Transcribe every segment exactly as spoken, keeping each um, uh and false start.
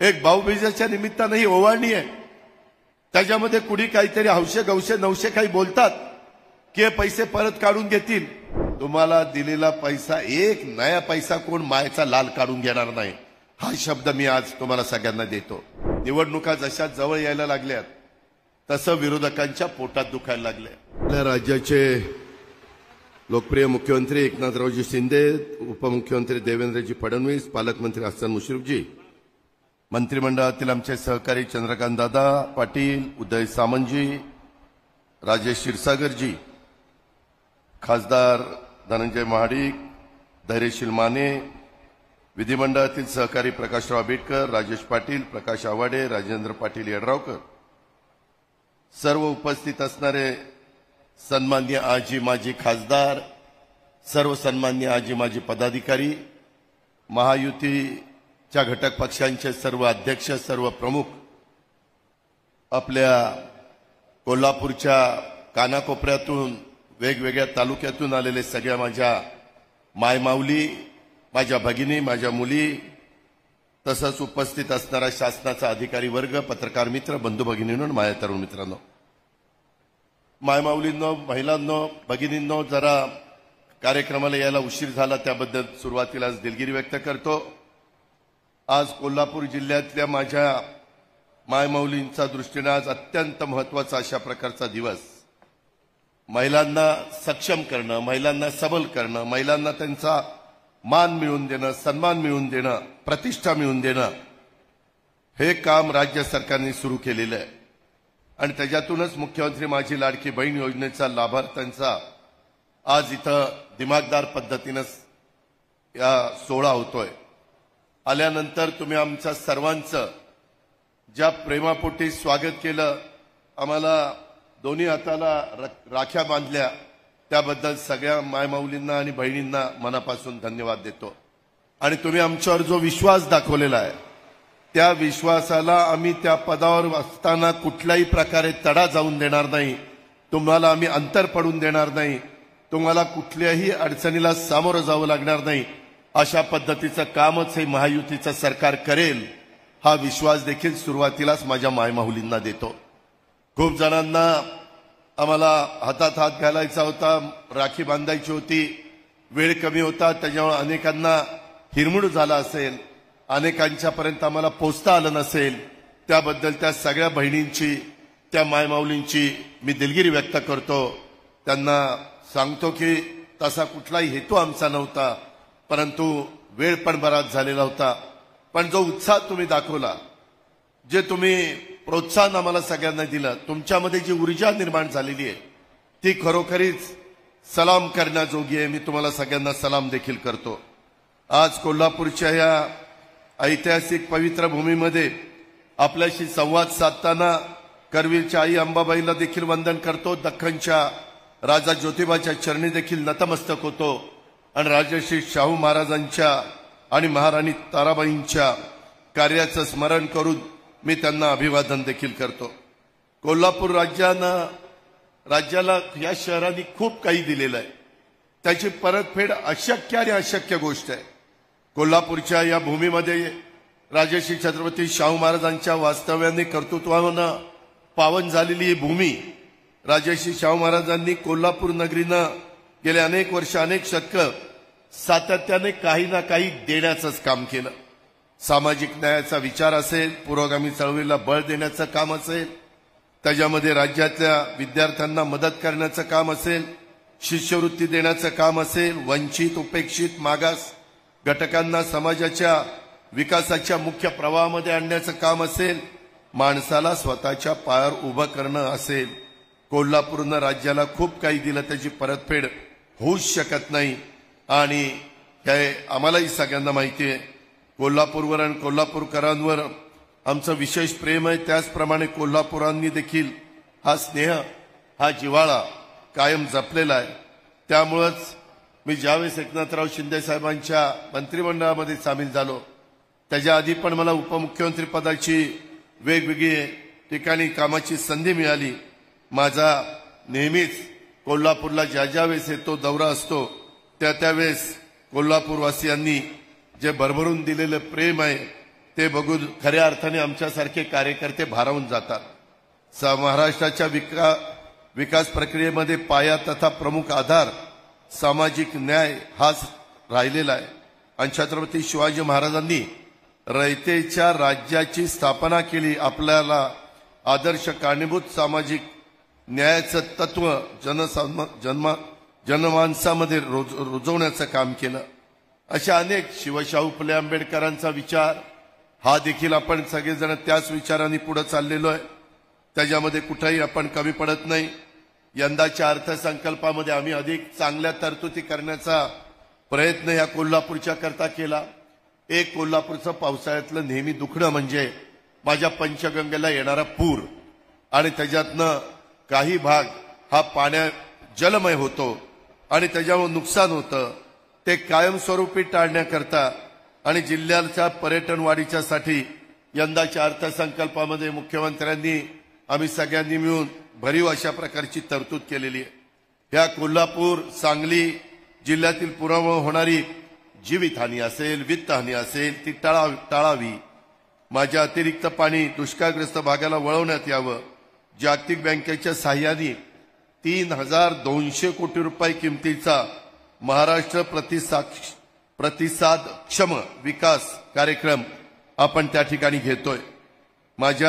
एक भाऊबीजेच्या निमित्तानं ही ओवाळणी आहे. त्याच्यामध्ये कुणी काहीतरी हौशे गवशे नवशे काही बोलतात की हे पैसे परत काढून घेतील. तुम्हाला दिलेला पैसा एक नया पैसा कोण मायचा लाल काढून घेणार नाही, हा शब्द मी आज तुम्हाला सगळ्यांना देतो. निवडणुका जशा जवळ यायला लागल्यात तसं विरोधकांच्या पोटात दुखायला लागले. आपल्या राज्याचे लोकप्रिय मुख्यमंत्री एकनाथरावजी शिंदे, उपमुख्यमंत्री देवेंद्रजी फडणवीस, पालकमंत्री हसन मुश्रीफजी, मंत्रिमंडळातील आमचे सहकारी चंद्रकांत दादा पाटील, उदय सामंतजी, राजेश क्षीरसागरजी, खासदार धनंजय महाडिक, धैर्यशील माने, विधिमंडळातील सहकारी प्रकाशराव आंबेडकर, राजेश पाटील, प्रकाश आवाडे, राजेंद्र पाटील यड्रावकर, सर्व उपस्थित असणारे सन्माननीय आजी माजी खासदार, सर्व सन्माननीय आजी माजी पदाधिकारी, महायुतीच्या घटक पक्षांचे सर्व अध्यक्ष, सर्व प्रमुख, आपल्या कोल्हापूरच्या कानाकोपऱ्यातून वेगवेगळ्या तालुक्यातून आलेले सगळ्या माझ्या मायमाऊली, माझ्या भगिनी, माझ्या मुली, तसंच उपस्थित असणारा शासनाचा अधिकारी वर्ग, पत्रकार मित्र, बंधू भगिनींनो, माझ्या तरुण मित्रांनो, मायमाऊलींनो, महिलांनो, भगिनींनो, जरा कार्यक्रमाला यायला उशीर झाला त्याबद्दल सुरुवातीलाच दिलगिरी व्यक्त करतो. आज कोल्हापूर जिल्ह्यातल्या माझ्या मायमाऊलींच्या दृष्टीने आज अत्यंत महत्त्वाचा अशा प्रकारचा दिवस. महिलांना सक्षम करणं, महिलांना सबल करणं, महिलांना त्यांचा मान मिळवून देणं, सन्मान मिळवून देणं, प्रतिष्ठा मिळवून देणं, हे काम राज्य सरकारने सुरू केलेलं आहे. आणि त्याच्यातूनच मुख्यमंत्री माझी लाडकी बहीण योजनेचा लाभार्थ्यांचा आज इथं दिमागदार पद्धतीनं या सोहळा होतोय. आल्यानंतर तुम्ही आमच्या सर्वांचं ज्या प्रेमापोटी स्वागत केलं, आम्हाला दोन्ही हाताला राख्या बांधल्या, त्याबद्दल सगळ्या मायमाऊलींना आणि बहिणींना मनापासून धन्यवाद देतो. आणि तुम्ही आमच्यावर जो विश्वास दाखवलेला आहे त्या विश्वासाला आम्ही त्या पदावर असताना कुठल्याही प्रकारे तडा जाऊन देणार नाही, तुम्हाला आम्ही अंतर पडून देणार नाही, तुम्हाला कुठल्याही अडचणीला सामोरं जावं लागणार नाही, अशा पद्धतीचं कामच हे महायुतीचं सरकार करेल, हा विश्वास देखील सुरुवातीलाच माझ्या मायमाऊलींना देतो. खूप जणांना आम्हाला हातात हात घालायचा होता, राखी बांधायची होती, वेळ कमी होता, त्याच्यामुळे अनेकांना हिरमूड झाला असेल, अनेकांच्यापर्यंत आम्हाला पोचता आलं नसेल, त्याबद्दल त्या सगळ्या बहिणींची, त्या मायमाऊलींची मी दिलगिरी व्यक्त करतो. त्यांना सांगतो की तसा कुठलाही हेतू आमचा नव्हता, परंतु वेळ पण बराच झालेला होता. पण जो उत्साह तुम्ही दाखवला, जे तुम्ही प्रोत्साहन आम्हाला सगळ्यांना दिलं, तुमच्यामध्ये जी ऊर्जा निर्माण झालेली आहे ती खरोखरीच सलाम करण्याजोगी आहे. मी तुम्हाला सगळ्यांना सलाम देखील करतो. आज कोल्हापूरच्या या ऐतिहासिक पवित्र भूमीमध्ये आपल्याशी संवाद साधताना करवीरच्या आई अंबाबाईला देखील वंदन करतो, दख्खनच्या राजा ज्योतिबाच्या चरणी देखील नतमस्तक होतो आणि राजश्री शाहू महाराजांच्या आणि महाराणी ताराबाईंच्या कार्याचं स्मरण करून मी त्यांना अभिवादन देखील करतो. कोल्हापूर राज्यानं राज्याला या शहराने खूप काही दिलेलं आहे, त्याची परतफेड अशक्य आणि अशक्य गोष्ट आहे. कोल्हापूरच्या या भूमीमध्ये राजश्री छत्रपती शाहू महाराजांच्या वास्तव्याने कर्तृत्वानं पावन झालेली ही भूमी, राजश्री शाहू महाराजांनी कोल्हापूर नगरीनं गेले अनेक वर्ष, अनेक शतकं सातत्याने काही ना काही देण्याचंच काम केलं. सामाजिक न्यायाचा विचार असेल, पुरोगामी चळवळीला बळ देण्याचं काम असेल, त्याच्यामध्ये राज्यातल्या विद्यार्थ्यांना मदत करण्याचं काम असेल, शिष्यवृत्ती देण्याचं काम असेल, वंचित, उपेक्षित, मागास घटकांना समाजाच्या विकासाच्या मुख्य प्रवाहामध्ये आणण्याचं काम असेल, माणसाला स्वतःच्या पायावर उभं करणं असेल, कोल्हापूरनं राज्याला खूप काही दिलं, त्याची परतफेड होऊच शकत नाही. आणि हे आम्हालाही सगळ्यांना माहिती आहे. कोल्हापूरवर आणि कोल्हापूरकरांवर आमचं विशेष प्रेम आहे, त्याचप्रमाणे कोल्हापुरांनी देखील हा स्नेह, हा जिव्हाळा कायम जपलेला आहे. त्यामुळंच मी ज्यावेळेस एकनाथराव शिंदे साहेबांच्या मंत्रिमंडळामध्ये सामील झालो, त्याच्या आधी पण मला उपमुख्यमंत्री पदाची वेगवेगळी ठिकाणी कामाची संधी मिळाली. माझा नेहमीच कोल्हापूरला ज्या ज्या वेळेस येतो, दौरा असतो, त्या त्यावेळेस कोल्हापूरवासियांनी जे भरभरून दिलेलं प्रेम आहे ते बघून खऱ्या अर्थाने आमच्यासारखे कार्यकर्ते भारावून जातात। महाराष्ट्राच्या विका विकास प्रक्रियेमध्ये पाया तथा प्रमुख आधार सामाजिक न्याय हाच राहिलेला आहे आणि छत्रपती शिवाजी महाराजांनी रयतेच्या राज्याची स्थापना केली। आपल्याला आदर्श कारणीभूत सामाजिक न्यायाचं तत्व जनसाम जनमानसामध्ये रुजवण्याचं काम केलं। अशा अनेक शिवशाहू फुले आंबेडकरांचा विचार हा देखील आपण सगळेजण त्याच विचारांनी पुढे चाललेलो आहे, त्याच्यामध्ये कुठेही आपण कमी पडत नाही। यंदाच्या अर्थसंकल्पामध्ये आम्ही अधिक चांगल्या तरतुदी करण्याचा प्रयत्न या कोल्हापूरच्या करता केला। एक कोल्हापूरचं पावसाळ्यातलं नेहमी दुखणं म्हणजे माझ्या पंचगंगेला येणारा पूर आणि त्याच्यातनं काही भाग हा पाण्या जलमय होतो आणि त्याच्यामुळे नुकसान होतं। ते कायमस्वरूपी टाळण्याकरता आणि जिल्ह्याच्या पर्यटन वाढीच्यासाठी यंदाच्या अर्थसंकल्पामध्ये मुख्यमंत्र्यांनी आम्ही सगळ्यांनी मिळून भरीव अशा प्रकारची तरतूद केलेली आहे। या कोल्हापूर सांगली जिल्ह्यातील पुरामुळे होणारी जीवितहानी असेल वित्तहानी असेल ती टाळा टाळावी। माझ्या अतिरिक्त पाणी दुष्काळग्रस्त भागाला वळवण्यात यावं। जागतिक बँकेच्या सहाय्याने तीन हजार दोनशे कोटी रुपये किमतीचा महाराष्ट्र प्रतिसाद प्रतिसादक्षम विकास कार्यक्रम आपण त्या ठिकाणी घेतोय। माझ्या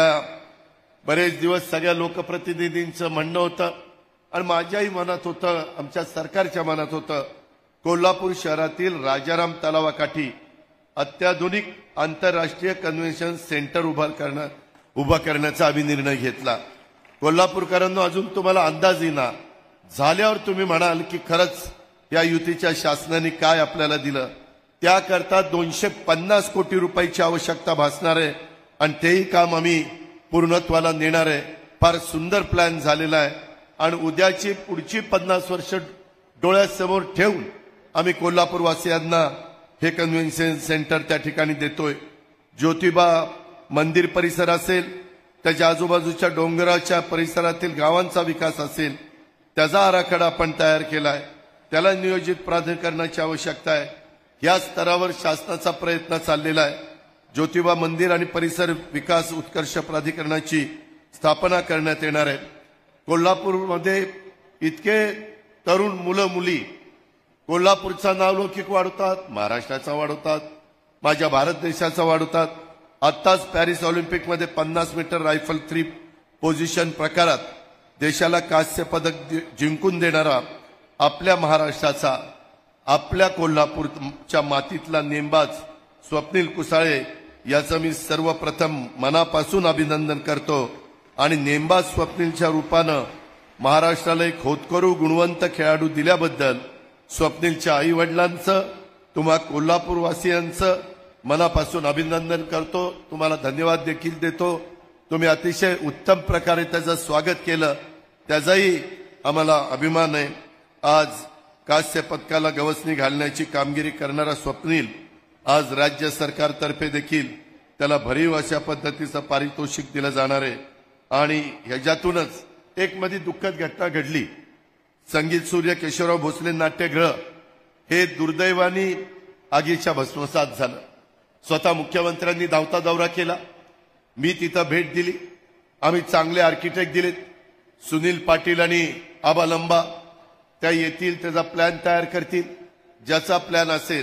बरेच दिवस सगळ्या लोकप्रतिनिधींचं म्हणणं होतं आणि माझ्याही मनात होतं, आमच्या सरकारच्या मनात होतं, कोल्हापूर शहरातील राजाराम तलावाकाठी अत्याधुनिक आंतरराष्ट्रीय कन्व्हेन्शन सेंटर उभा करणं उभा करण्याचा आम्ही निर्णय घेतला। कोल्हापूरकरांनो, अजून तुम्हाला अंदाज येईना, झाल्यावर तुम्ही म्हणाल की खरंच या युतीच्या शासनाने काय आपल्याला दिलं। त्याकरता दोनशे पन्नास कोटी रुपयाची आवश्यकता भासणार आहे आणि तेही काम आम्ही पूर्णत्वाला नेणार आहे। फार सुंदर प्लॅन झालेला आहे आणि उद्याची पुढची पन्नास वर्ष डोळ्यासमोर ठेवून आम्ही कोल्हापूरवासियांना हे कन्व्हेन्शन सेंटर त्या ठिकाणी देतोय। ज्योतिबा मंदिर परिसर असेल, त्याच्या आजूबाजूच्या डोंगराच्या परिसरातील गावांचा विकास असेल, त्याचा आराखडा आपण तयार केलाय। त्याला नियोजित प्राधिकरणाची आवश्यकता आहे। या स्तरावर शासनाचा प्रयत्न चाललेला आहे। ज्योतिबा मंदिर आणि परिसर विकास उत्कर्ष प्राधिकरणाची स्थापना करण्यात येणार आहे। कोल्हापूरमध्ये इतके तरुण मुलं मुली कोल्हापूरचा नावलौकिक वाढवतात, महाराष्ट्राचा वाढवतात, माझ्या भारत देशाचा वाढवतात। आत्ताच पॅरिस ऑलिम्पिकमध्ये पन्नास मीटर रायफल थ्री पोझिशन प्रकारात देशाला कांस्य पदक जिंकून देणारा आपल्या महाराष्ट्राचा, आपल्या कोल्हापूरच्या मातीतला नेमबाज स्वप्नील कुसाळे याचं मी सर्वप्रथम मनापासून अभिनंदन करतो आणि नेमबाज स्वप्नीलच्या रूपानं महाराष्ट्राला एक होतकरू गुणवंत खेळाडू दिल्याबद्दल स्वप्नीलच्या आई वडिलांचं, तुम्हा कोल्हापूरवासियांचं मनापासून अभिनंदन करतो। तुम्हाला धन्यवाद देखील देतो। तुम्ही अतिशय उत्तम प्रकारे त्याचं स्वागत केलं, त्याचाही आम्हाला अभिमान आहे। आज कांस्य पदकाला गवसणी घालण्याची कामगिरी करणारा स्वप्नील आज राज्य सरकारतर्फे देखील त्याला भरीव अशा पद्धतीचं पारितोषिक दिलं जाणार आहे आणि ह्याच्यातूनच एक मध्ये दुःखद घटना घडली। संगीत सूर्य केशवराव भोसले नाट्यगृह हे दुर्दैवाने आगीच्या भस्मसात झालं। स्वतः मुख्यमंत्र्यांनी धावता दौरा केला, मी तिथं भेट दिली, आम्ही चांगले आर्किटेक्ट दिलेत, सुनील पाटील आणि आबा लंबा त्या येतील, त्याचा प्लॅन तयार करतील। ज्याचा प्लॅन असेल,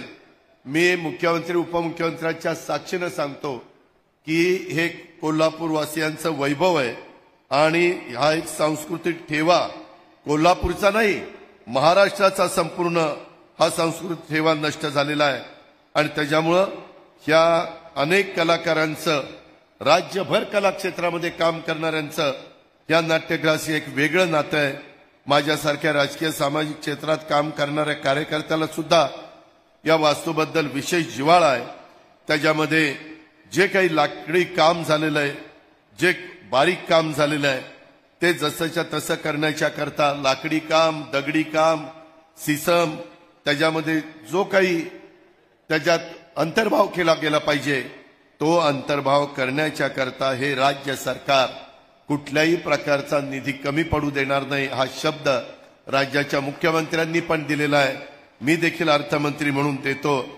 मी मुख्यमंत्री उपमुख्यमंत्र्यांच्या साक्षीने सांगतो की हे कोल्हापूर वासियांचं वैभव आहे आणि हा एक सांस्कृतिक ठेवा कोल्हापूरचा नाही, महाराष्ट्राचा संपूर्ण हा सांस्कृतिक ठेवा नष्ट झालेला आहे आणि त्याच्यामुळं ह्या अनेक कलाकारांचं, राज्यभर कला क्षेत्रामध्ये काम करणाऱ्यांचं या नाट्यगृहाशी एक वेगळं नातं आहे। माझ्यासारख्या राजकीय सामाजिक क्षेत्रात काम करणाऱ्या कार्यकर्त्याला सुद्धा या वास्तूबद्दल विशेष जिव्हाळा आहे। त्याच्यामध्ये जे काही लाकडी काम झालेलं आहे, जे बारीक काम झालेलं आहे, ते जसंच्या तसं करण्याच्या करता लाकडी काम, दगडी काम, सिसम, त्याच्यामध्ये जो काही त्याच्यात अंतर्भाव केला गेला पाहिजे तो अंतर्भाव करण्याच्या करता हे राज्य सरकार कुठल्याही प्रकारचा निधी कमी पडू देणार नाही हा शब्द राज्याच्या मुख्यमंत्र्यांनी पण दिलेला आहे। मी देखील अर्थमंत्री म्हणून देतो।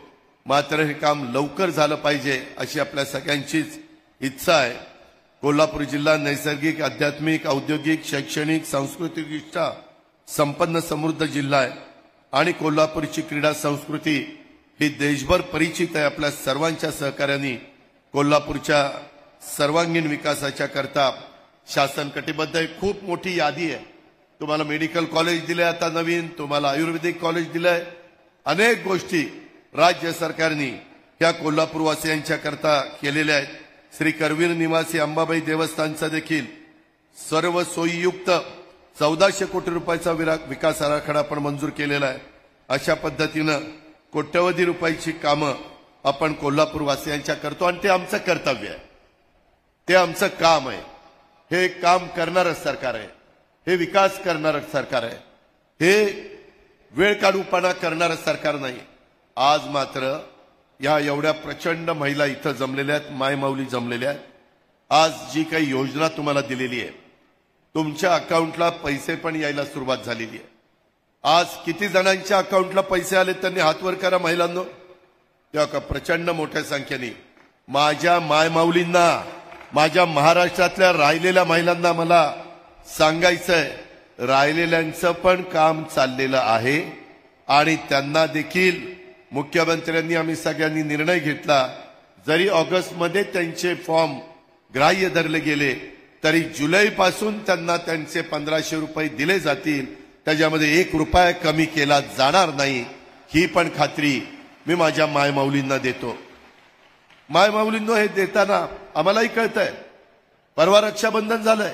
मात्र हे काम लवकर झालं पाहिजे अशी आपल्या सगळ्यांचीच इच्छा आहे. कोल्हापूर जिल्हा नैसर्गिक, आध्यात्मिक, औद्योगिक, शैक्षणिक, सांस्कृतिकदृष्ट्या संपन्न समृद्ध जिल्हा आहे आणि कोल्हापूरची क्रीडा संस्कृती ही देशभर परिचित आहे. आपल्या सर्वांच्या सहकार्याने कोल्हापूरच्या सर्वांगीण विकासाच्या करता शासन कटिबद्ध आहे. खूप मोठी यादी आहे. तुम्हाला मेडिकल कॉलेज दिले आता नवीन, तुम्हाला आयुर्वेदिक कॉलेज दिलंय, अनेक गोष्टी राज्य सरकारने ह्या कोल्हापूरवासियांच्या करता केलेल्या आहेत. श्री करवीर निवासी अंबाबाई देवस्थानचा देखील सर्व सोयीयुक्त चौदाशे कोटी रुपयाचा विकास आराखडा आपण मंजूर केलेला आहे. अशा पद्धतीनं कोट्यवधी रुपयाची कामं आपण कोल्हापूरवासियांच्या करतो आणि ते आमचं कर्तव्य आहे, ते आमचं काम आहे. हे काम करणारं सरकार आहे, हे विकास करणारं सरकार आहे, हे वेळ काढूपणा करणारं सरकार नाही. आज मात्र या एवढ्या प्रचंड महिला इथं जमलेल्या आहेत, मायमाऊली जमलेल्या आहेत. आज जी काही योजना तुम्हाला दिलेली आहे, तुमच्या अकाउंटला पैसे पण यायला सुरुवात झालेली आहे. आज किती जणांच्या अकाउंटला पैसे आले त्यांनी हातवर करा महिलांनो. तेव्हा प्रचंड मोठ्या संख्येने माझ्या मायमाऊलींना, माझ्या महाराष्ट्रातल्या राहिलेल्या महिलांना मला सांगायचंय, राहिलेल्यांचं पण काम चाललेलं आहे आणि त्यांना देखील मुख्यमंत्र्यांनी आम्ही सगळ्यांनी निर्णय घेतला, जरी ऑगस्टमध्ये त्यांचे फॉर्म ग्राह्य धरले गेले तरी जुलैपासून त्यांना त्यांचे पंधराशे रुपये दिले जातील. त्याच्यामध्ये एक रुपया कमी केला जाणार नाही, ही पण खात्री मी माझ्या मायमाऊलींना देतो. मायमाऊलींनो हे देताना आम्हालाही कळतंय, परवा रक्षाबंधन झालंय,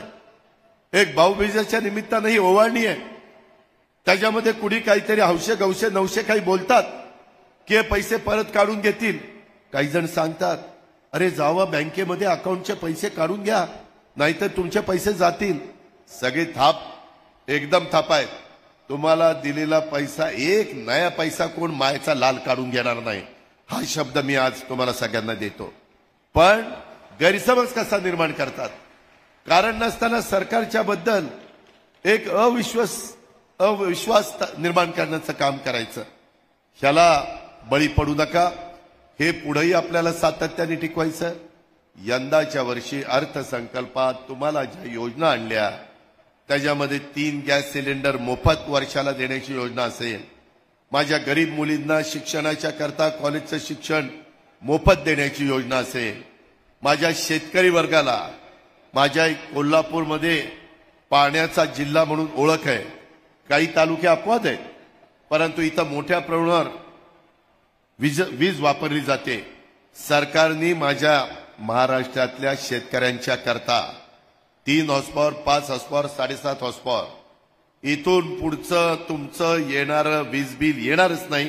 एक भाऊबीजेच्या निमित्तानं ही ओवाळणी आहे. त्याच्यामध्ये कुणी काहीतरी हौशे गवशे नवशे काही बोलतात की हे पैसे परत काढून घेतील. काही जण सांगतात अरे जावा बँकेमध्ये अकाउंटचे पैसे काढून घ्या, नाहीतर तुमचे पैसे जातील. सगळे थाप, एकदम थाप आहेत. तुम्हाला दिलेला पैसा, एक नया पैसा कोण मायचा लाल काढून घेणार नाही, हा शब्द मी आज तुम्हाला सगळ्यांना देतो. पण गैरसमज कसा निर्माण करतात, कारण नसताना सरकारच्या बद्दल एक अविश्वास अविश्वास निर्माण करण्याचं काम करायचं. ह्याला बळी पडू नका. हे पुढेही आपल्याला सातत्याने टिकवायचं. यंदाच्या वर्षी अर्थसंकल्पात तुम्हाला ज्या योजना आणल्या त्याच्यामध्ये तीन गॅस सिलेंडर मोफत वर्षाला देण्याची योजना असेल, माझ्या गरीब मुलींना शिक्षणाच्या करता कॉलेजचं शिक्षण मोफत देण्याची योजना असेल, माझ्या शेतकरी वर्गाला, माझ्या कोल्हापूरमध्ये पाण्याचा जिल्हा म्हणून ओळख आहे. काही तालुके अपवाद आहेत, परंतु इथं मोठ्या प्रमाणावर वीज वीज वापरली जाते. सरकारने माझ्या महाराष्ट्रातल्या शेतकऱ्यांच्या करता तीन हॉर्सपॉवर, पाच हॉर्सपॉवर, साडेसात हॉर्सपॉवर, इथून पुढचं तुमचं येणारं वीज बिल येणारच नाही.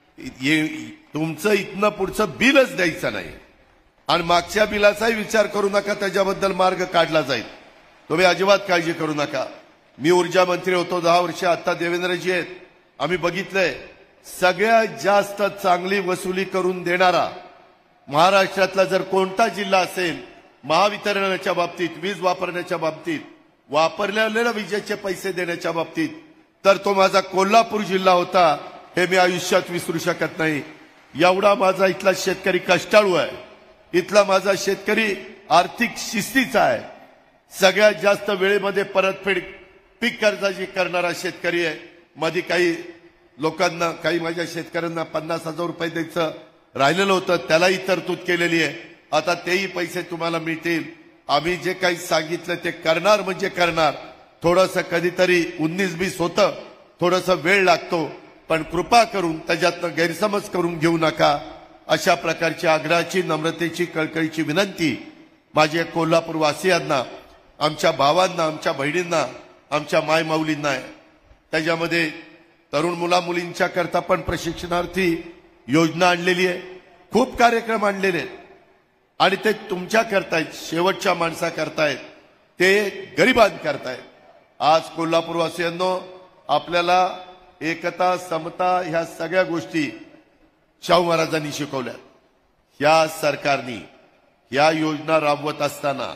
तुमचं इथनं पुढचं बिलच द्यायचं नाही आणि मागच्या बिलाचाही विचार करू नका, त्याच्याबद्दल मार्ग काढला जाईल. तुम्ही अजिबात काळजी करू नका. मी ऊर्जा मंत्री होतो दहा वर्ष, आता देवेंद्रजी आहेत. आम्ही बघितलंय सगळ्यात जास्त चांगली वसुली करून देणारा महाराष्ट्रातला जर कोणता जिल्हा असेल महावितरणाच्या बाबतीत, वीज वापरण्याच्या बाबतीत, वापरलेल्या विजेचे पैसे देण्याच्या बाबतीत, तर तो माझा कोल्हापूर जिल्हा होता. हे मी आयुष्यात विसरू शकत नाही. एवढा माझा इथला शेतकरी कष्टाळू आहे, इथला माझा शेतकरी आर्थिक शिस्तीचा आहे, सगळ्यात जास्त वेळेमध्ये परतफेड पीक कर्जाची करणारा शेतकरी आहे. मध्ये काही लोकांना, काही माझ्या शेतकऱ्यांना पन्नास हजार रुपये द्यायचं राहिलेलं होतं, त्यालाही तरतूद केलेली आहे. आता तेही पैसे तुम्हाला मिळतील. आम्ही जे काही सांगितलं ते करणार म्हणजे करणार. थोडंसं कधीतरी उन्नीस बीस होतं, थोडंसं वेळ लागतो, पण कृपा करून त्याच्यातनं गैरसमज करून घेऊ नका. अशा प्रकारची आग्रहाची, नम्रतेची, कळकळीची विनंती माझ्या कोल्हापूर वासियांना, आमच्या भावांना, आमच्या बहिणींना, आमच्या मायमाऊलींना आहे. त्याच्यामध्ये तरुण मुला मुलींच्या करता पण प्रशिक्षणार्थी योजना आणलेली आहे, खूप कार्यक्रम आणलेले आहेत आणि ते तुमच्या करतायत, शेवटच्या माणसा करतायत, ते गरिबांत करतायत. आज कोल्हापूरवासियांनो, आपल्याला एकता, समता ह्या सगळ्या गोष्टी शाहू महाराजांनी शिकवल्या. ह्या सरकारने ह्या योजना राबवत असताना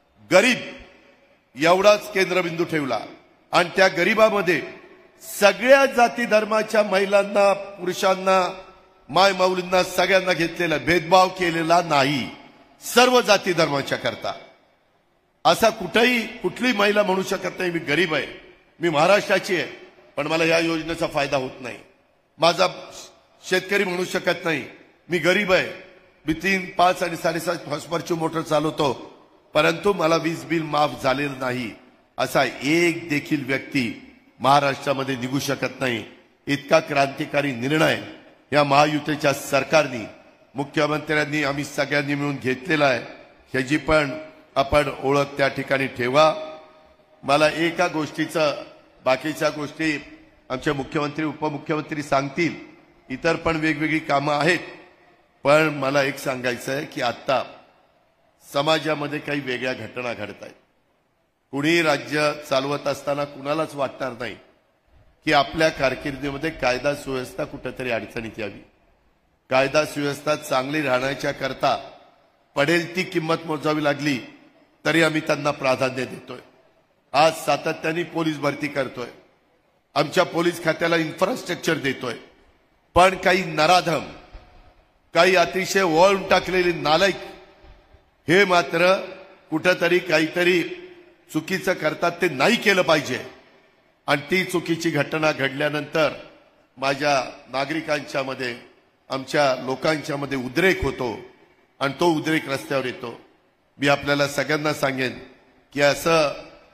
गरीब एवढाच केंद्रबिंदू ठेवला आणि त्या गरीबामध्ये सगळ्या जाती धर्माच्या महिलांना, पुरुषांना, माय माऊलींना सगळ्यांना घेतलेला, भेदभाव केलेला नाही, सर्व जाती धर्माच्या करता. असा कुठेही कुठली महिला म्हणू शकत नाही मी गरीब आहे, मी महाराष्ट्राची आहे पण मला या योजनेचा फायदा होत नाही. माझा शेतकरी म्हणू शकत नाही मी गरीब आहे, मी तीन पाच आणि साडेसात हॉर्सपॉवरची मोटर चालवतो परंतु मला वीज बिल माफ झालेलं नाही. असा एक देखील व्यक्ती महाराष्ट्रामध्ये निघू शकत नाही. इतका क्रांतिकारी निर्णय या महायुतीच्या सरकारने, मुख्यमंत्र्यांनी, आम्ही सगळ्यांनी मिळून घेतलेला आहे. ह्याची पण आपण ओळख त्या ठिकाणी ठेवा. मला एका गोष्टीचं, बाकीच्या गोष्टी आमचे मुख्यमंत्री उपमुख्यमंत्री सांगतील, इतर पण वेगवेगळी कामं आहेत. पण मला एक सांगायचं आहे की आता समाजामध्ये काही वेगळ्या घटना घडत आहेत. कुणी राज्य चालवत असताना कुणालाच वाटणार नाही की आपल्या कारकिर्दीमध्ये कायदा सुव्यवस्था कुठेतरी अडचणीत यावी. कायदा सुव्यवस्था चांगली राहण्याच्या करता पडेल ती किंमत मोजावी लागली तरी आम्ही त्यांना प्राधान्य देतोय. आज सातत्याने पोलीस भरती करतोय, आमच्या पोलीस खात्याला इन्फ्रास्ट्रक्चर देतोय. पण काही नराधम, काही अतिशय वळून टाकलेले नालायक हे मात्र कुठेतरी काहीतरी चुकीचं करतात. ते नाही केलं पाहिजे. आणि ती चुकीची घटना घडल्यानंतर माझ्या नागरिकांच्या मध्ये, आमच्या लोकांच्या मध्ये उद्रेक होतो आणि तो उद्रेक रस्त्यावर येतो. मी आपल्याला सगळ्यांना सांगेन की असं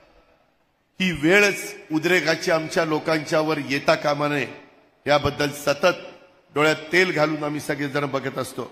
ही वेळच उद्रेकाची आमच्या लोकांच्यावर येता कामा नये, याबद्दल सतत डोळ्यात तेल घालून आम्ही सगळेजण बघत असतो.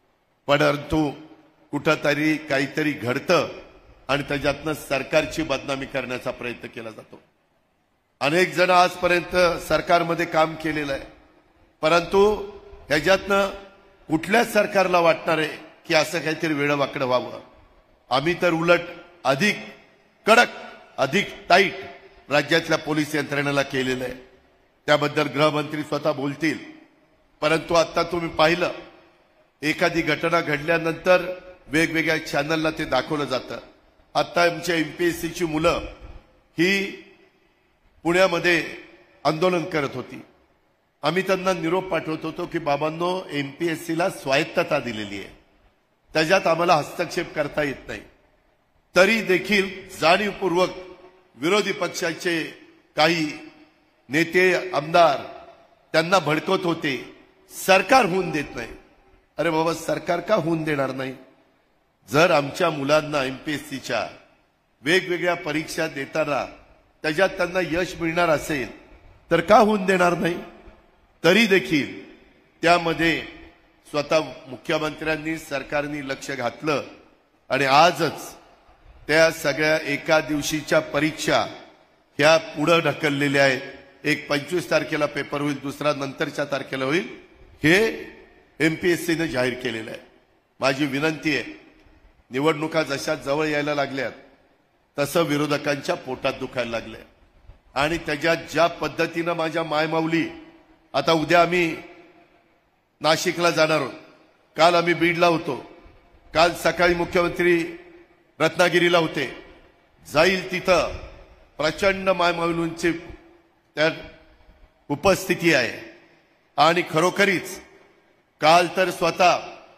परंतु कुठंतरी काहीतरी घडतं आणि त्याच्यातनं सरकारची बदनामी करण्याचा प्रयत्न केला जातो. अनेक जण आजपर्यंत सरकारमध्ये काम केलेलं आहे परंतु ह्याच्यातनं कुठल्याच सरकारला वाटणार आहे की असं काहीतरी वेडवाकडं व्हावं. आम्ही तर उलट अधिक कडक, अधिक टाईट राज्यातल्या पोलीस यंत्रणेला केलेलं आहे. त्याबद्दल गृहमंत्री स्वतः बोलतील. परंतु आता तुम्ही पाहिलं, एखादी घटना घडल्यानंतर वेगवेगळ्या चॅनलला ते दाखवलं जातं. आता आमच्या एमपीएससीची मुलं ही पुण्यामध्ये आंदोलन करत होती. आम्ही त्यांना निरोप पाठवत होतो की बाबांनो, एमपीएससीला स्वायत्तता दिलेली आहे, त्याच्यात आम्हाला हस्तक्षेप करता येत नाही. तरी देखील जाणीवपूर्वक विरोधी पक्षाचे काही नेते, आमदार त्यांना भडकवत होते, सरकार होऊन देत नाही. अरे बाबा, सरकार का होऊन देणार नाही? जर आमच्या मुलांना एमपीएससीच्या वेगवेगळ्या परीक्षा देताना त्याच्यात त्यांना यश मिळणार असेल तर का होऊन देणार नाही? तरी देखील त्यामध्ये स्वतः मुख्यमंत्र्यांनी, सरकारने लक्ष घातलं आणि आजच त्या सगळ्या एका दिवशीच्या परीक्षा ह्या पुढे ढकललेल्या आहेत. एक पंचवीस तारखेला पेपर होईल, दुसरा नंतरच्या तारखेला होईल, हे एमपीएससीने जाहीर केलेलं आहे. माझी विनंती आहे, निवडणुका जशा जवळ यायला लागल्यात तसं विरोधकांच्या पोटात दुखायला लागले आणि त्याच्यात ज्या पद्धतीनं माझ्या मायमाऊली, आता उद्या आम्ही नाशिकला जाणार आहोत, काल आम्ही बीडला होतो, काल सकाळी मुख्यमंत्री रत्नागिरीला होते. जाईल तिथं प्रचंड मायमाऊलींची त्या उपस्थिती आहे. आणि खरोखरीच काल तर स्वतः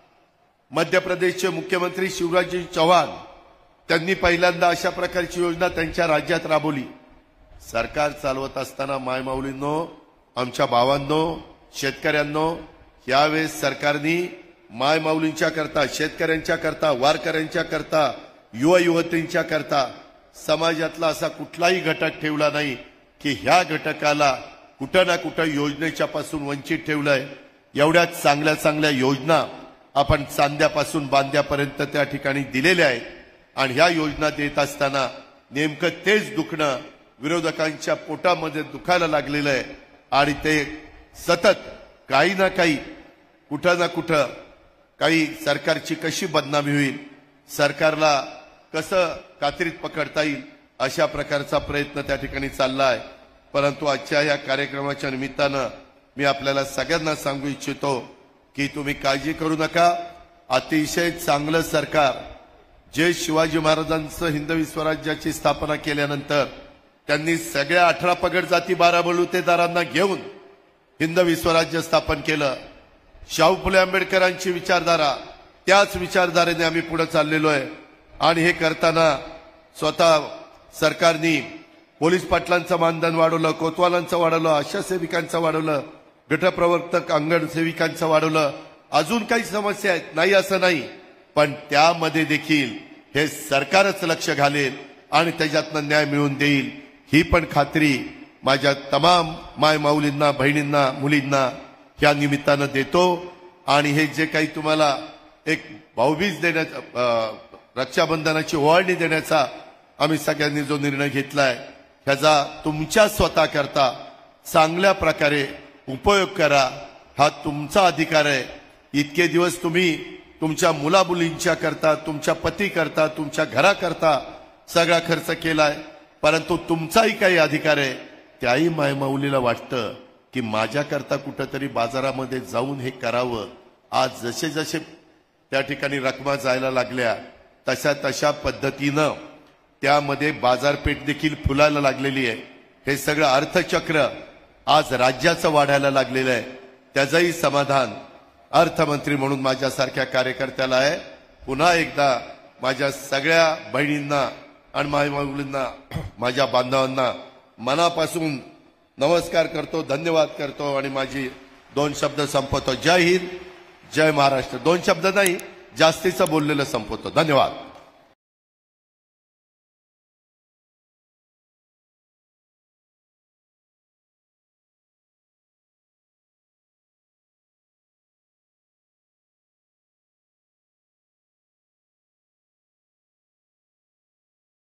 मध्य प्रदेशचे मुख्यमंत्री शिवराज चौहान त्यांनी पहिल्यांदा अशा प्रकारची योजना त्यांच्या राज्यात राबवली. सरकार चालवत असताना मायमाऊलींनो, आमच्या भावांनो, शेतकऱ्यांनो, यावेळेस सरकारने मायमाऊलींच्या करता, शेतकऱ्यांच्या करता, वारकऱ्यांच्या करता, युवा युवतींच्या करता समाजातला असा कुठलाही घटक ठेवला नाही की ह्या घटकाला कुठं ना कुठं योजनेच्या पासून वंचित ठेवलंय. एवढ्या चांगल्या चांगल्या योजना आपण चांद्यापासून बांद्यापर्यंत त्या ठिकाणी दिलेल्या आहेत. आणि ह्या योजना देत असताना नेमकं तेच दुखणं विरोधकांच्या पोटामध्ये दुखायला लागलेलं आहे. आणि ते सतत काही ना काही, कुठं ना कुठं काही सरकारची कशी बदनामी होईल, सरकारला कसं कात्रीत पकडता येईल, अशा प्रकारचा प्रयत्न त्या ठिकाणी चालला आहे. परंतु आजच्या या कार्यक्रमाच्या निमित्तानं मी आपल्याला सगळ्यांना सांगू इच्छितो की तुम्ही काळजी करू नका. अतिशय चांगलं सरकार, जे शिवाजी महाराजांचं हिंदवी स्वराज्याची स्थापना केल्यानंतर त्यांनी सगळ्या अठरा पगड जाती बारा बलुतेदारांना घेऊन हिंदवी स्वराज्य स्थापन केलं, शाहू फुले आंबेडकरांची विचारधारा, त्याच विचारधारेने आम्ही पुढे चाललेलो आहे. आणि हे करताना स्वतः सरकारने पोलीस पाटलांचं मानधन वाढवलं, कोतवालांचं वाढवलं, आशा सेविकांचं वाढवलं, गटप्रवर्तक अंगण सेविकांचं वाढवलं. अजून काही समस्या आहेत, नाही असं नाही, पण त्यामध्ये देखील हे सरकारच लक्ष घालेल आणि त्याच्यातनं न्याय मिळवून देईल, ही पण खात्री माझ्या तमाम माय माऊलींना, बहिणींना, मुलींना या निमित्तानं देतो. आणि हे जे काही तुम्हाला एक भाऊबीज देण्याचा, रक्षाबंधनाची ओवाळणी देण्याचा आम्ही सगळ्यांनी जो निर्णय घेतलाय, ह्याचा तुमच्या स्वतः करता चांगल्या प्रकारे उपयोग करा. हा तुमचा अधिकार आहे. इतके दिवस तुम्ही तुमच्या मुलामुलींच्या करता, तुमच्या पती करता, तुमच्या घराकरता सगळा खर्च केलाय, परंतु तुमचाही काही अधिकार आहे. त्याही मायमाऊलीला वाटतं की माझ्याकरता कुठंतरी बाजारामध्ये जाऊन हे करावं. आज जसे जसे त्या ठिकाणी रकमा जायला लागल्या, तशा तशा पद्धतीनं त्यामध्ये बाजारपेठ देखील फुलायला लागलेली आहे. हे सगळं अर्थचक्र आज राज्याचं वाढायला लागलेलं आहे. त्याचंही समाधान अर्थमंत्री म्हणून माझ्यासारख्या कार्यकर्त्याला आहे. पुन्हा एकदा माझ्या सगळ्या बहिणींना आणि मायमाऊलींना, माझ्या बांधवांना मनापासून नमस्कार करतो, धन्यवाद करतो आणि माझी दोन शब्द संपवतो. जय हिंद, जय महाराष्ट्र. दोन शब्द नाही, जास्तीचं बोललेलं संपवतो. धन्यवाद.